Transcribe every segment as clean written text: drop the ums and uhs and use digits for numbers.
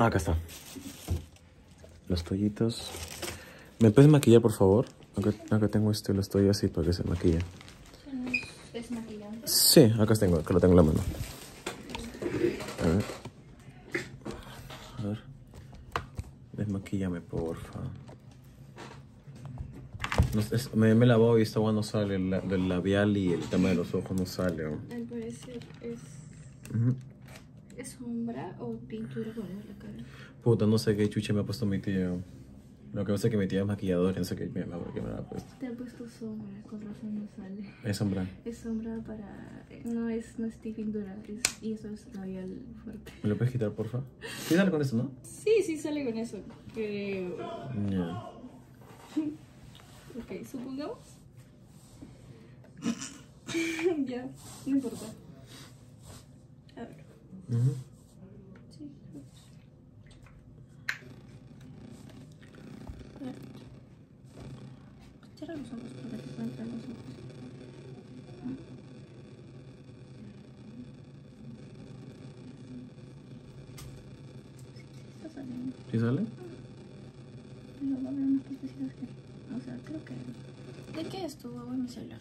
Ah, acá está. Los toallitos. ¿Me puedes maquillar, por favor? Acá tengo los toallos así para que se maquille. ¿Desmaquillante? Sí, acá lo tengo en la mano. A ver. A ver. Desmaquíllame, porfa. No, me he lavado y esta agua no sale. Del labial y el tema de los ojos no sale. ¿No? Al parecer ¿es sombra o pintura con la cara? Puta, no sé qué chucha me ha puesto mi tío. Lo que pasa es que mi tía es maquilladora, no sé qué me la ha puesto. Te ha puesto sombra, con razón no sale. Es sombra. Es sombra para... No es pintura, y eso es labial fuerte. ¿Me lo puedes quitar, porfa? Sí, sale con eso, ¿no? Sí sale con eso, creo. Ya. Ok, supongamos. Ya, no importa. A ver. Sí. A ver. Cierra los ojos para que puedan entrar los ojos. Está saliendo. ¿Sí sale? Pero va a haber unas partecitas que... O sea, creo que... ¿De qué es tu agua en mi celular?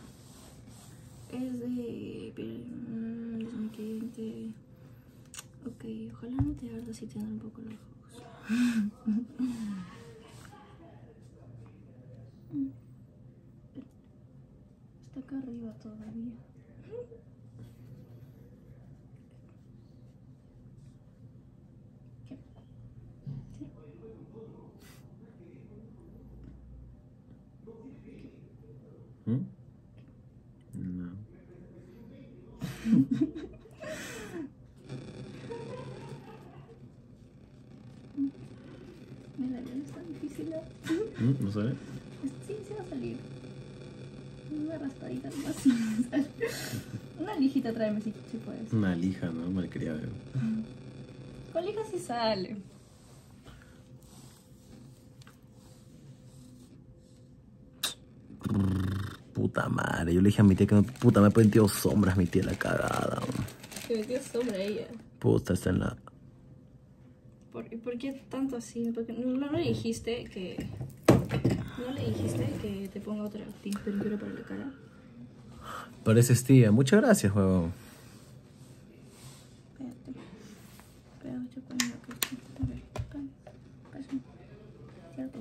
Es de... desmaquillante. Ok, ojalá no te arda si te dan un poco los ojos. Está acá arriba todavía. ¿Qué? ¿Sí? No. Mira, ya no está difícil. ¿No sale? Sí va a salir. Una raspadita nomás. Una lijita tráeme si puedes. Una lija, ¿no? Malcriada. Con lija sí sale. Puta madre, yo le dije a mi tía que no, puta, me ha metido sombras mi tía la cagada. Se metió sombra ella. Puta, está en la... ¿Por qué tanto así? Porque no le dijiste que... ¿No le dijiste que te ponga otra pintura para la cara? Pareces tía. Muchas gracias, huevón. Espérate. Espera, yo pongo acá. A ver, pásame. Cierto.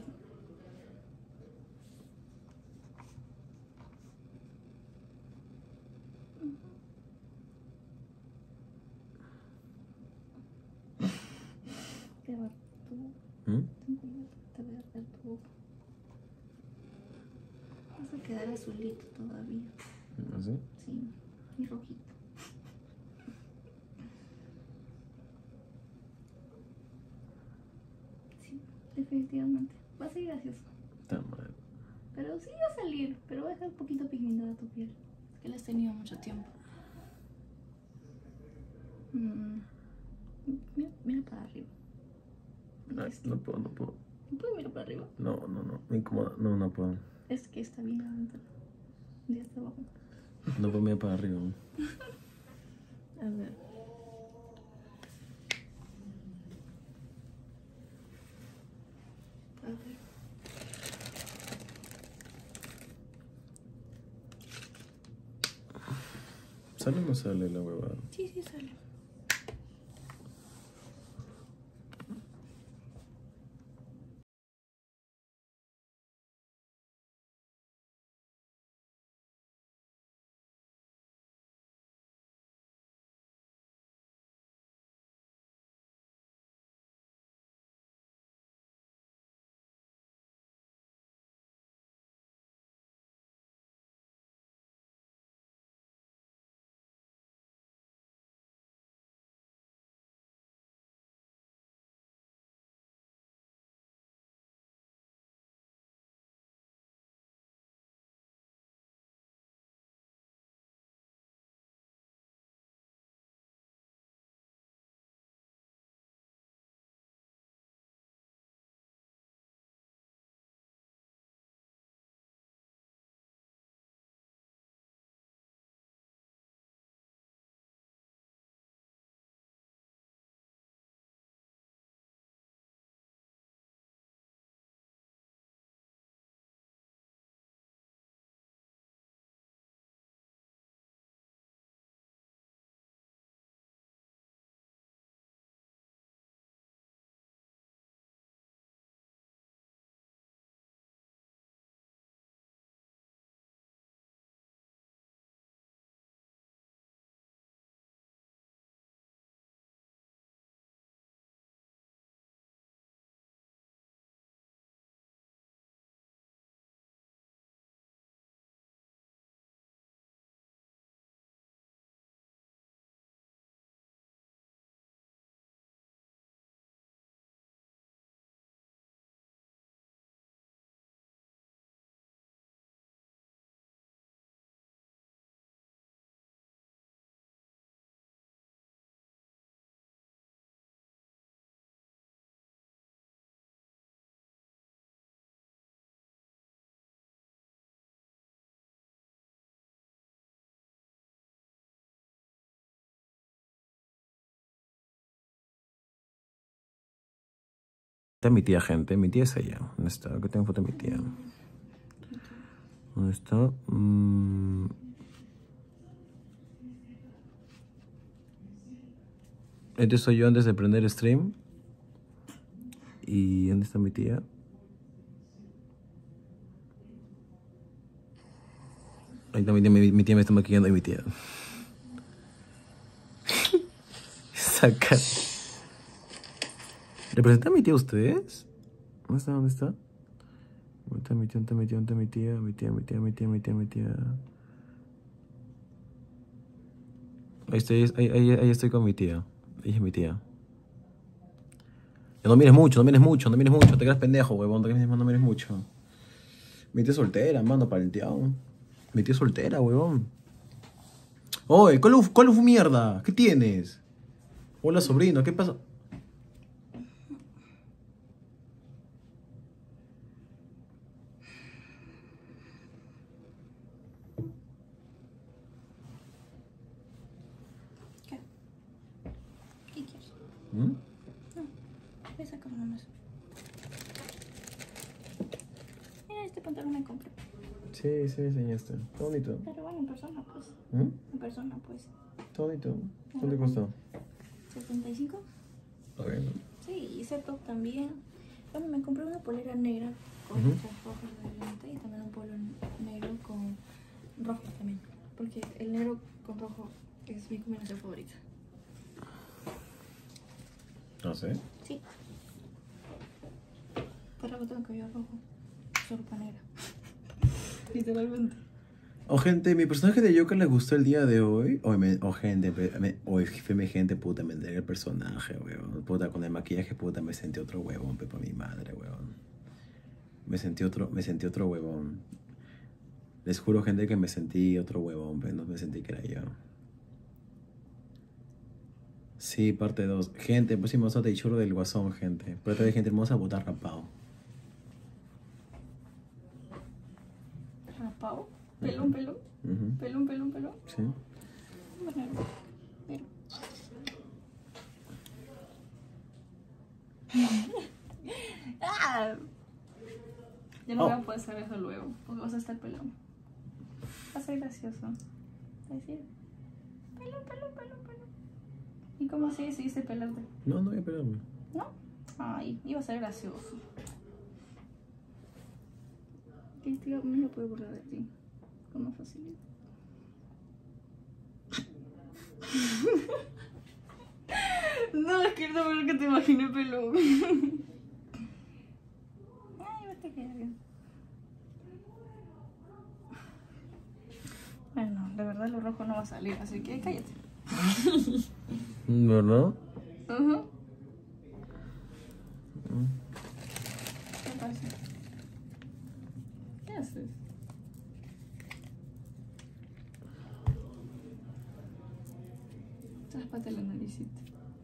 Te va tu... Te voy a hacer tu... Vas a quedar azulito todavía. ¿Así? Sí, y rojito. Sí, definitivamente. Va a ser gracioso. Está mal. Pero sí va a salir, pero va a dejar un poquito pigmentada tu piel. Es que la has tenido mucho tiempo. Mira para arriba. No puedo. ¿No puedo mirar para arriba? No. Me incomoda. No puedo. Es que está bien adentro. Ya está abajo. No puedo mirar para arriba. A ver. A ver. ¿Sale o no sale la huevada? Sí sale. Está mi tía, gente. Mi tía es ella. ¿Dónde está? Acá tengo foto de mi tía. ¿Dónde está? Este soy yo antes de prender stream. ¿Y dónde está mi tía? Ahí está mi tía me está maquillando y mi tía. Saca. ¿Representa a mi tía ustedes? ¿Dónde está? ¿Dónde está? ¿Dónde está mi tía? ¿Dónde está mi tía? Mi tía, mi tía, mi tía, mi tía, mi tía. Ahí estoy con mi tía. Ella es mi tía. No mires mucho, no mires mucho, no mires mucho. Te quedas pendejo, huevón. No mires mucho. Mi tía es soltera, mano, palteado. Mi tía es soltera, huevón. Oye, ¿cuál fue mierda? ¿Qué tienes? Hola, sobrino, ¿qué pasa? ¿Qué? ¿Qué quieres? ¿Mm? No, voy a sacar una más. Mira, este pantalón me compré. Sí, me enseñaste. Está bonito. Pero bueno, en persona, pues. ¿Mm? En persona, pues. Está bonito. ¿Cuánto costó? 75. A ver, ¿no? Sí, y ese top también. Bueno, me compré una polera negra con Ujú. letras rojas adelante y también un polo negro con rojo también. Porque el negro con rojo es mi combinación favorita. No sé. Sí. Pero no tengo cabello rojo. Solo negra. Literalmente. O gente, mi personaje de Joker les gustó el día de hoy. Gente, gente, puta, me entregué el personaje, weón. Puta, con el maquillaje, puta, me sentí otro huevón, pepa mi madre, weón. Me sentí otro huevón. Les juro, gente, que me sentí otro huevón, pero no me sentí que era yo. Sí, parte 2. Gente, próximo de churro del guasón, gente. Pero esta vez, gente hermosa, botar rapado. ¿Rapao? ¿Pelón, pelón? Ujú. ¿Pelón, pelón, pelón? Sí. Bueno, pero... ¡Ah! Ya no voy a poder hacer eso luego, porque vas a estar pelón. Va a ser gracioso. Va a decir, pelón, pelón, pelón, pelón. ¿Y cómo así decidiste pelarte? No voy a pegarme. ¿No? Ay, iba a ser gracioso. ¿Qué tío me lo puedo burlar de ti? Con más facilidad. No, es que no ver que te imaginé pelón. Ay, va a te quedar bien. Bueno, de verdad lo rojo no va a salir, así que cállate. ¿Verdad? Ajá. ¿Qué pasa? ¿Qué haces? Tápate la naricita.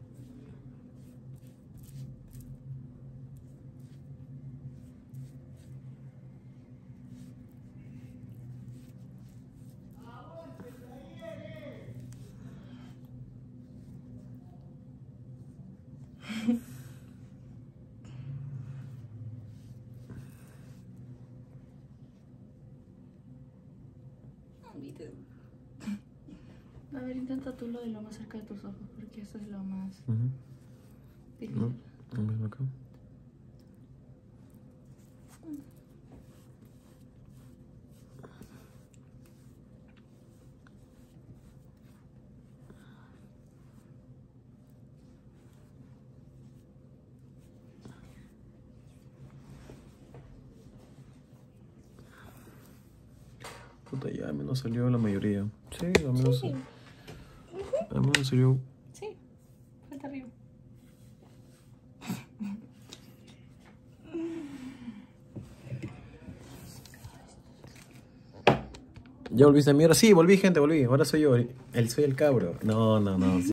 A ver, intenta tú lo de lo más cerca de tus ojos, porque eso es lo más difícil. No, lo mismo acá. Puta, ya al menos salió la mayoría. Sí, al menos. Sí. Al menos salió. Sí, falta arriba. ¿Ya volviste a mierda? Sí, volví, gente, volví. Ahora soy yo. Soy el cabro. No.